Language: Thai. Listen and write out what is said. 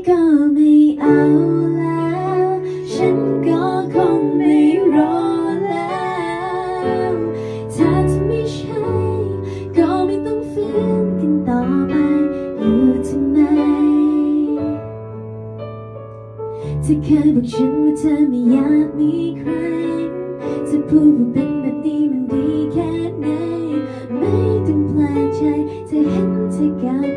ก็ไม่เอาแล้วฉันก็คงไม่รอแล้วถ้าจะไม่ใช่ก็ไม่ต้องฝืนกันต่อไปอยู่ทำไมเธอเคยบอกฉันว่าเธอไม่อยากมีใครจะพูดว่าเป็นแบบนี้มันดีแค่ไหนไม่ต้องแปลกใจเธอเห็นเธอกับ